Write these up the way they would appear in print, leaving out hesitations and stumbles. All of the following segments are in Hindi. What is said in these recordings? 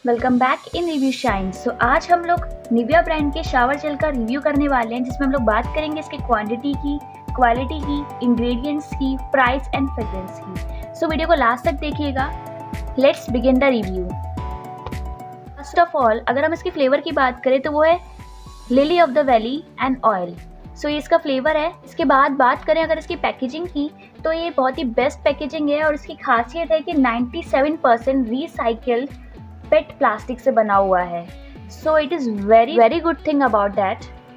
Welcome back in review shine. So आज हम लोग निविया ब्रांड के शावर जेल का रिव्यू करने वाले हैं, जिसमें हम लोग बात करेंगे इसकी क्वांटिटी की, क्वालिटी की, इंग्रेडिएंट्स की, प्राइस एंड फ्रेग्रेंस की। सो वीडियो को लास्ट तक देखिएगा। Let's begin the review. First of all, अगर हम इसके फ्लेवर की बात करें तो वो है lily of the valley and oil. So ये इसका फ्लेवर है। इसके बाद बात करें अगर इसकी पैकेजिंग की, तो ये बहुत ही बेस्ट पैकेजिंग है और इसकी खासियत है कि 97% रिसाइकल्ड पेट प्लास्टिक से बना हुआ है। So it is very good thing about that.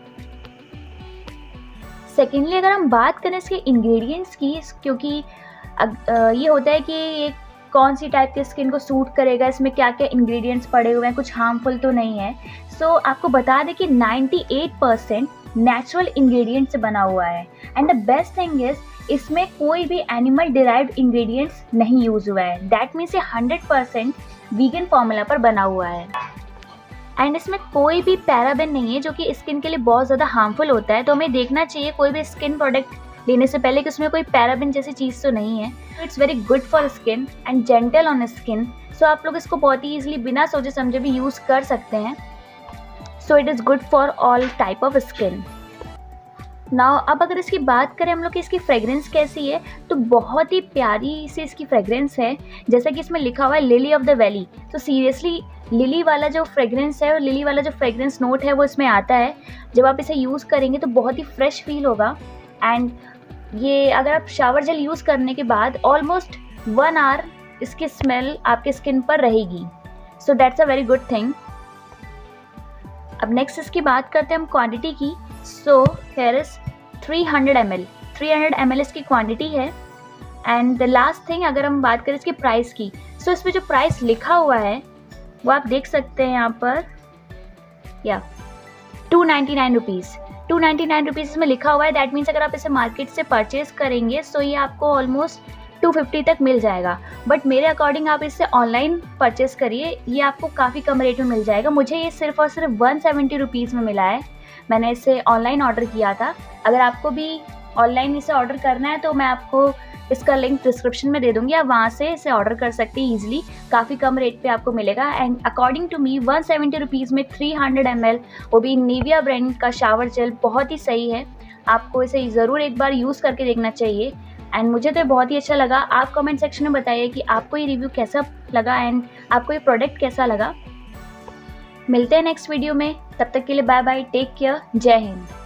Secondly, अगर हम बात करें इसके इंग्रेडिएंट्स की, क्योंकि ये होता है कि ये कौन सी टाइप के स्किन को सूट करेगा, इसमें क्या क्या इंग्रेडिएंट्स पड़े हुए हैं, कुछ हार्मफुल तो नहीं है। सो आपको बता दें कि 98% नेचुरल इंग्रेडिएंट से बना हुआ है। And the best thing is इसमें कोई भी एनिमल डिराइव्ड इंग्रेडिएंट्स नहीं यूज हुआ है। दैट मीन्स ये 100% वीगन फॉर्मूला पर बना हुआ है। एंड इसमें कोई भी पैराबेन नहीं है, जो कि स्किन के लिए बहुत ज़्यादा हार्मफुल होता है। तो हमें देखना चाहिए कोई भी स्किन प्रोडक्ट लेने से पहले कि उसमें कोई पैराबेन जैसी चीज़ तो नहीं है। It's very good for skin and gentle on skin. So आप लोग इसको बहुत ही ईजिली बिना सोचे समझे भी यूज़ कर सकते हैं। So it is good for all type of skin. Now अब अगर इसकी बात करें हम लोग कि इसकी फ्रेग्रेंस कैसी है, तो बहुत ही प्यारी सी इसकी फ्रेग्रेंस है। जैसा कि इसमें लिखा हुआ है लिली ऑफ द वैली, तो सीरियसली लिली वाला जो फ्रेग्रेंस है और लिली वाला जो फ्रेग्रेंस नोट है वो इसमें आता है। जब आप इसे यूज़ करेंगे तो बहुत ही फ्रेश फील होगा। एंड ये अगर आप शावर जेल यूज़ करने के बाद ऑलमोस्ट 1 आवर इसकी स्मेल आपके स्किन पर रहेगी। So that's a very good thing. अब नेक्स्ट इसकी बात करते हैं हम क्वांटिटी की। So here is 300 ml। 300 ml इसकी क्वांटिटी है। एंड द लास्ट थिंग, अगर हम बात करें इसके प्राइस की, सो इसमें जो प्राइस लिखा हुआ है वो आप देख सकते हैं यहाँ पर, या 299 रुपीज़। 299 रुपीज़ इसमें लिखा हुआ है। दैट मीन्स अगर आप इसे मार्केट से परचेज करेंगे सो ये आपको ऑलमोस्ट 250 तक मिल जाएगा। बट मेरे अकॉर्डिंग आप इससे ऑनलाइन परचेस करिए, ये आपको काफ़ी कम रेट में मिल जाएगा। मुझे ये सिर्फ और सिर्फ 170 रुपीज़ में मिला है। मैंने इसे ऑनलाइन ऑर्डर किया था। अगर आपको भी ऑनलाइन इसे ऑर्डर करना है तो मैं आपको इसका लिंक डिस्क्रिप्शन में दे दूँगी, आप वहाँ से इसे ऑर्डर कर सकते हैं ईजिली। काफ़ी कम रेट पे आपको मिलेगा। And according to me 170 rupees में 300 ml, वो भी निविया ब्रांड का शावर जेल, बहुत ही सही है। आपको इसे ज़रूर एक बार यूज़ करके देखना चाहिए। एंड मुझे तो बहुत ही अच्छा लगा। आप कमेंट सेक्शन में बताइए कि आपको ये रिव्यू कैसा लगा एंड आपको ये प्रोडक्ट कैसा लगा। मिलते हैं नेक्स्ट वीडियो में, तब तक के लिए बाय बाय, टेक केयर, जय हिंद।